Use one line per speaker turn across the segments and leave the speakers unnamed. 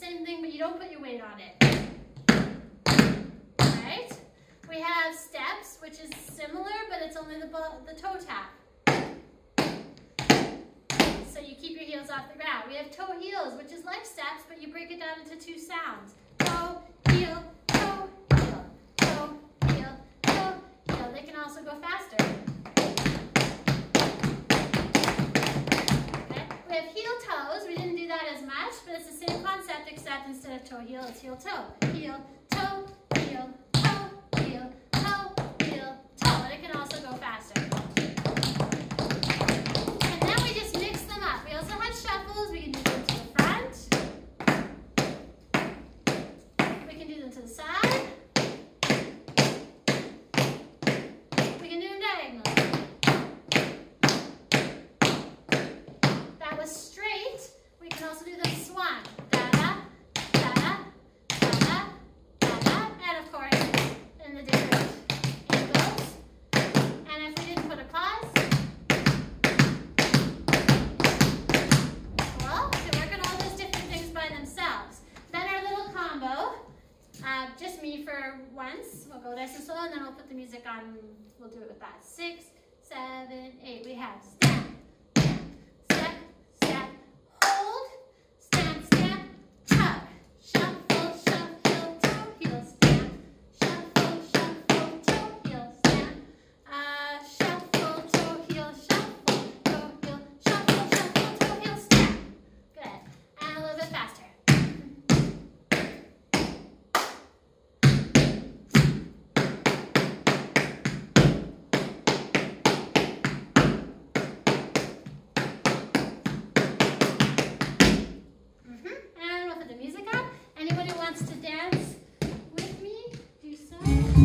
same thing, but you don't put your weight on it. Right? We have steps, which is similar, but it's only the toe tap. So you keep your heels off the ground. We have toe heels, which is like steps, but you break it down into 2 sounds. Toe, heel, toe, heel, toe, heel, toe, heel. They can also go faster. Okay. We have heel toes. We didn't do that as much, but it's the same concept, except instead of toe heel, it's heel toe. Heel, toe, heel, toe, heel, toe, heel, toe. And it can also go faster. Shuffles, we can do them to the front. We can do them to the side. We can do them diagonally. That was straight. We can also do them swung. Da-da, da-da, da-da, da-da. And of course, in the different angles. And if we didn't put a pause, just me for once. We'll go nice and slow, and then we'll put the music on. We'll do it with that. 6, 7, 8. We have step, step, step, hold, stand, step, tug, shuffle, shuffle, toe, heel, stand, shuffle, shuffle, toe, heel, stand, shuffle, toe, heel, shuffle, toe, heel, shuffle, shuffle, toe, heel, stand. Good. And a little bit faster. To dance with me, do so.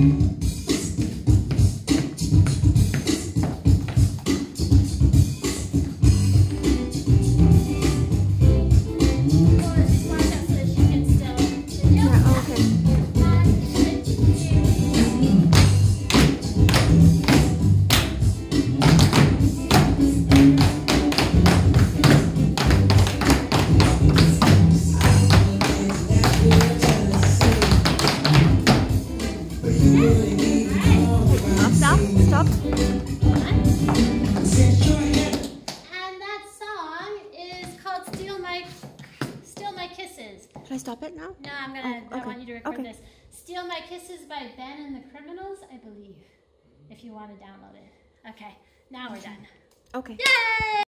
Stop. And that song is called Steal My Kisses.
Should I stop it now?
No, I want you to record this. Steal My Kisses by Ben and the Criminals, I believe, if you want to download it. Okay, now we're done.
Okay.
Yay!